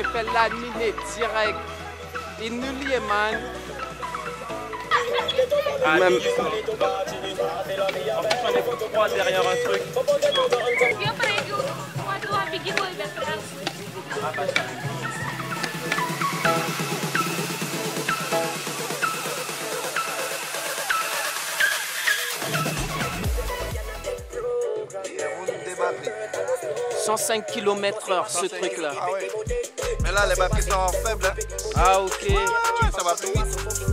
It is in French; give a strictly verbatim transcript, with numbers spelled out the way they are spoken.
fait laminer direct. Il nous lie, man. Ah, Même... En plus, on est trois derrière un truc. cent cinq kilomètres heure ce truc là. Ah ouais. Mais là les batteries sont faibles. Hein. Ah ok. Ça va plus vite.